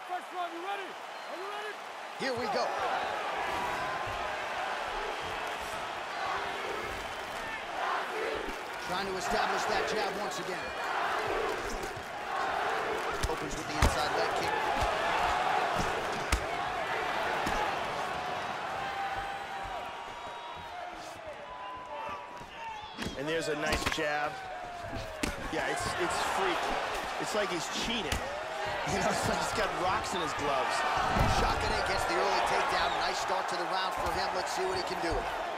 Here we go. Trying to establish that jab once again. Opens with the inside leg kick. And there's a nice jab. Yeah, it's freaky. It's like he's cheating. You know, it's like he's got rocks in his gloves. Chakade gets the early takedown. Nice start to the round for him. Let's see what he can do.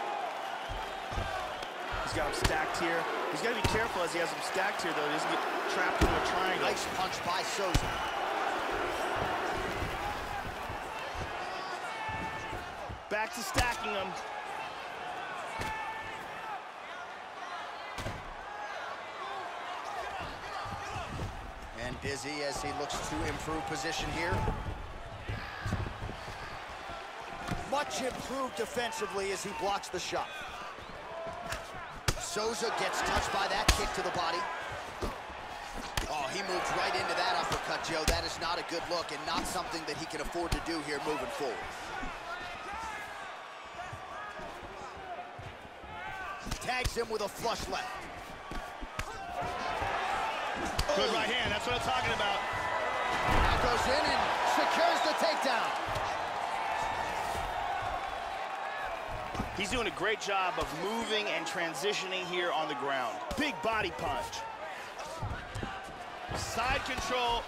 He's got him stacked here. He's got to be careful as he has him stacked here, though. He doesn't get trapped in a triangle. Nice punch by Souza. Back to stacking him. And busy as he looks to improve position here. Much improved defensively as he blocks the shot. Souza gets touched by that kick to the body. Oh, he moved right into that uppercut, Joe. That is not a good look and not something that he can afford to do here moving forward. Tags him with a flush left. Good right hand, that's what I'm talking about. Now goes in and secures the takedown. He's doing a great job of moving and transitioning here on the ground. Big body punch. Side control.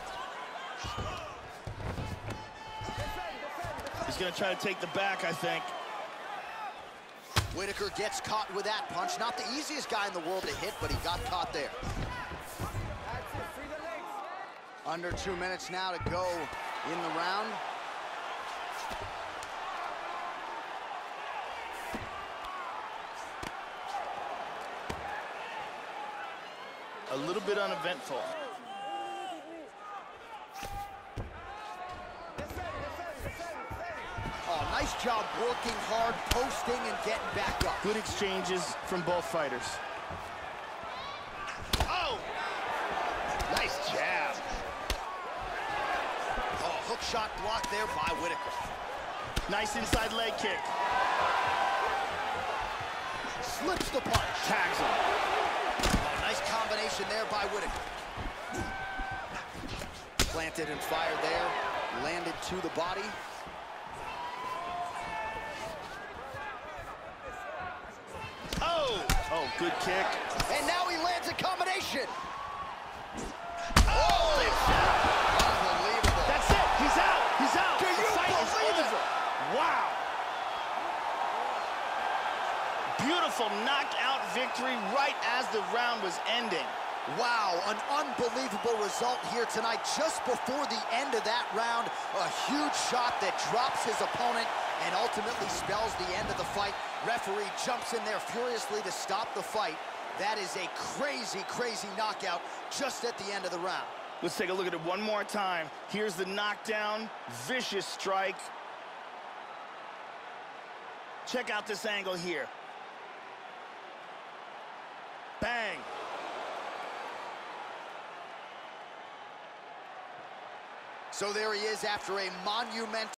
He's gonna try to take the back, I think. Whitaker gets caught with that punch. Not the easiest guy in the world to hit, but he got caught there. Under 2 minutes now to go in the round. A little bit uneventful. Oh, nice job working hard, posting, and getting back up. Good exchanges from both fighters. Oh! Nice jab. Oh, hook shot blocked there by Whitaker. Nice inside leg kick. Slips the punch. Tags him. Oh, nice combination there by Whitaker. Planted and fired there. Landed to the body. Oh! Oh, good kick. And now he lands a combination. Oh! Unbelievable. That's it. He's out. He's out. Do you believe it? Wow. Beautiful knockout victory right as the round was ending. Wow, an unbelievable result here tonight. Just before the end of that round, a huge shot that drops his opponent and ultimately spells the end of the fight. Referee jumps in there furiously to stop the fight. That is a crazy, crazy knockout just at the end of the round. Let's take a look at it one more time. Here's the knockdown, vicious strike. Check out this angle here. Bang. So there he is after a monumental